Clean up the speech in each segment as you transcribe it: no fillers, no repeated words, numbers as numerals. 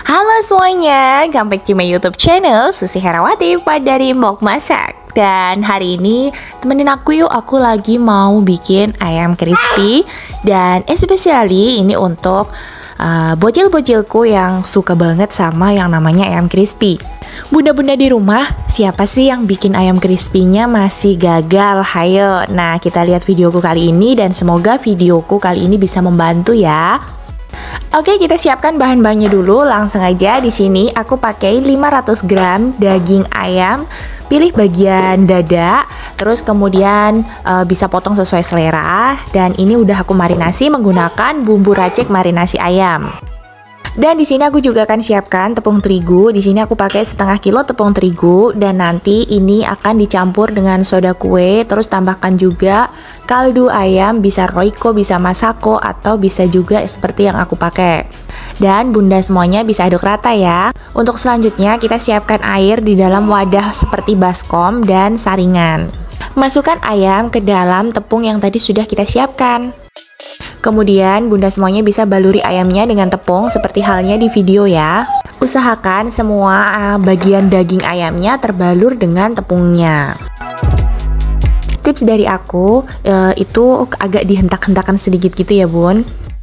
Halo semuanya, welcome back to my YouTube channel Susi Herawati dari Mok Masak. Dan hari ini temenin aku yuk, aku lagi mau bikin ayam crispy. Dan especially ini untuk bocil-bocilku yang suka banget sama yang namanya ayam crispy. Bunda-bunda di rumah, siapa sih yang bikin ayam crispy-nya masih gagal? Hayo, nah kita lihat videoku kali ini dan semoga videoku kali ini bisa membantu ya. Oke, kita siapkan bahan-bahannya dulu. Langsung aja, di sini aku pakai 500 gram daging ayam. Pilih bagian dada, terus kemudian bisa potong sesuai selera. Dan ini udah aku marinasi menggunakan bumbu racik marinasi ayam. Dan di sini aku juga akan siapkan tepung terigu. Di sini aku pakai setengah kilo tepung terigu dan nanti ini akan dicampur dengan soda kue. Terus tambahkan juga kaldu ayam, bisa Royco, bisa Masako, atau bisa juga seperti yang aku pakai. Dan bunda semuanya bisa aduk rata ya. Untuk selanjutnya kita siapkan air di dalam wadah seperti baskom dan saringan. Masukkan ayam ke dalam tepung yang tadi sudah kita siapkan. Kemudian bunda semuanya bisa baluri ayamnya dengan tepung seperti halnya di video ya. Usahakan semua bagian daging ayamnya terbalur dengan tepungnya. Tips dari aku itu agak dihentak-hentakan sedikit gitu ya bun.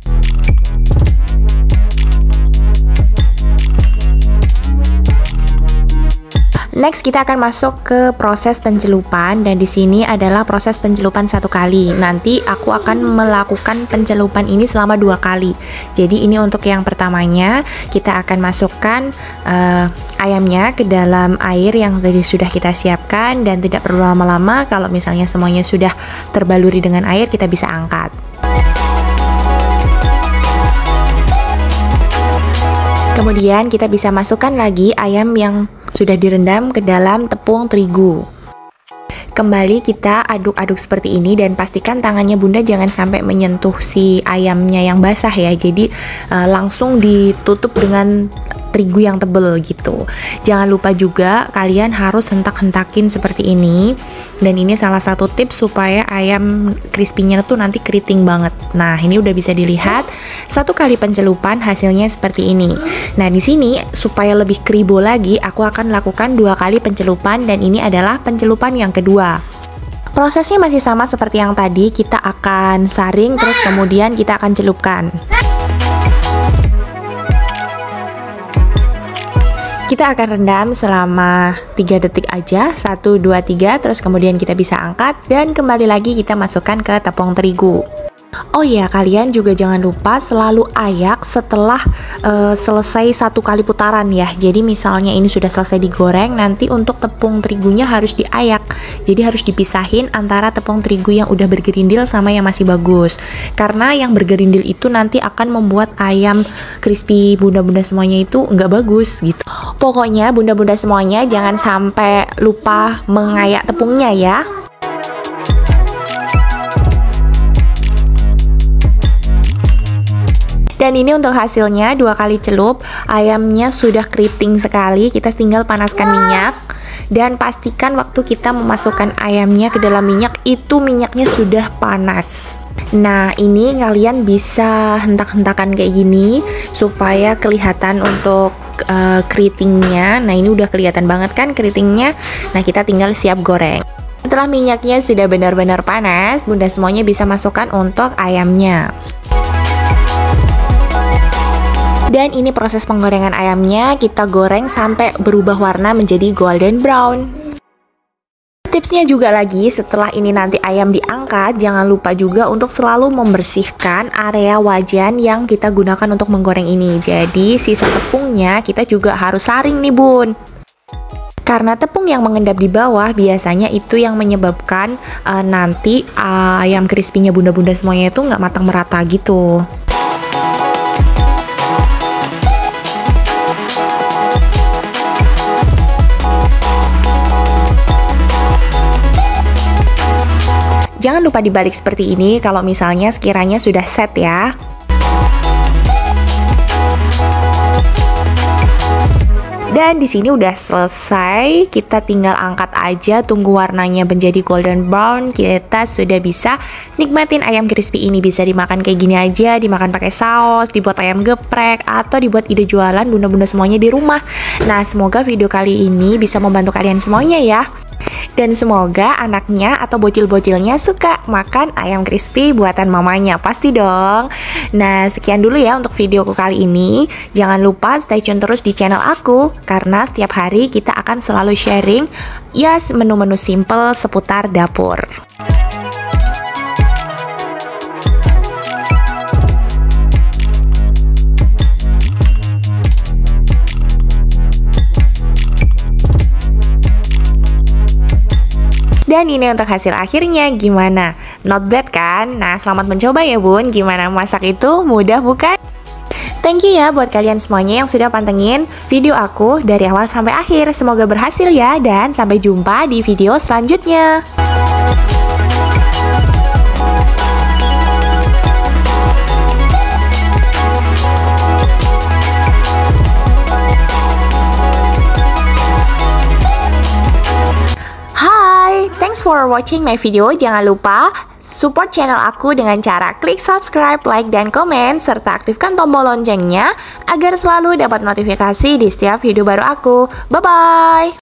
Next kita akan masuk ke proses pencelupan dan di sini adalah proses pencelupan 1 kali. Nanti aku akan melakukan pencelupan ini selama 2 kali. Jadi ini untuk yang pertamanya kita akan masukkan ayamnya ke dalam air yang tadi sudah kita siapkan dan tidak perlu lama-lama. Kalau misalnya semuanya sudah terbaluri dengan air, kita bisa angkat. Kemudian kita bisa masukkan lagi ayam yang sudah direndam ke dalam tepung terigu. Kembali kita aduk-aduk seperti ini dan pastikan tangannya bunda jangan sampai menyentuh si ayamnya yang basah ya. Jadi langsung ditutup dengan terigu yang tebel gitu. Jangan lupa juga kalian harus hentak-hentakin seperti ini. Dan ini salah satu tips supaya ayam crispy-nya tuh nanti keriting banget. Nah, ini udah bisa dilihat 1 kali pencelupan hasilnya seperti ini. Nah, di sini supaya lebih kribo lagi, aku akan lakukan 2 kali pencelupan dan ini adalah pencelupan yang kedua. Prosesnya masih sama seperti yang tadi, kita akan saring terus kemudian kita akan celupkan. Kita akan rendam selama 3 detik aja, 1, 2, 3, terus kemudian kita bisa angkat dan kembali lagi kita masukkan ke tepung terigu. Oh ya, kalian juga jangan lupa selalu ayak setelah selesai 1 kali putaran ya. Jadi misalnya ini sudah selesai digoreng, nanti untuk tepung terigunya harus diayak. Jadi harus dipisahin antara tepung terigu yang udah bergerindil sama yang masih bagus. Karena yang bergerindil itu nanti akan membuat ayam crispy bunda-bunda semuanya itu nggak bagus gitu. Pokoknya bunda-bunda semuanya jangan sampai lupa mengayak tepungnya ya. Dan ini untuk hasilnya 2 kali celup, ayamnya sudah keriting sekali, kita tinggal panaskan minyak. Dan pastikan waktu kita memasukkan ayamnya ke dalam minyak, itu minyaknya sudah panas. Nah, ini kalian bisa hentak-hentakan kayak gini, supaya kelihatan untuk keritingnya. Nah, ini udah kelihatan banget kan keritingnya. Nah, kita tinggal siap goreng. Setelah minyaknya sudah benar-benar panas, bunda semuanya bisa masukkan untuk ayamnya. Dan ini proses penggorengan ayamnya, kita goreng sampai berubah warna menjadi golden brown. Tipsnya juga lagi, setelah ini nanti ayam diangkat, jangan lupa juga untuk selalu membersihkan area wajan yang kita gunakan untuk menggoreng ini. Jadi sisa tepungnya kita juga harus saring nih bun. Karena tepung yang mengendap di bawah biasanya itu yang menyebabkan nanti ayam crispy-nya bunda-bunda semuanya itu nggak matang merata gitu. Jangan lupa dibalik seperti ini kalau misalnya sekiranya sudah set ya. Dan di sini udah selesai, kita tinggal angkat aja, tunggu warnanya menjadi golden brown. Kita sudah bisa nikmatin ayam crispy ini. Bisa dimakan kayak gini aja, dimakan pakai saus, dibuat ayam geprek, atau dibuat ide jualan bunda-bunda semuanya di rumah. Nah, semoga video kali ini bisa membantu kalian semuanya ya. Dan semoga anaknya atau bocil-bocilnya suka makan ayam crispy buatan mamanya, pasti dong. Nah, sekian dulu ya untuk videoku kali ini. Jangan lupa stay tune terus di channel aku, karena setiap hari kita akan selalu sharing ya menu-menu simple seputar dapur. Dan ini untuk hasil akhirnya, gimana? Not bad kan? Nah, selamat mencoba ya bun. Gimana, masak itu mudah bukan? Thank you ya buat kalian semuanya yang sudah pantengin video aku dari awal sampai akhir. Semoga berhasil ya, dan sampai jumpa di video selanjutnya. Thanks for watching my video. Jangan lupa support channel aku dengan cara klik subscribe, like, dan komen, serta aktifkan tombol loncengnya agar selalu dapat notifikasi di setiap video baru aku. Bye-bye!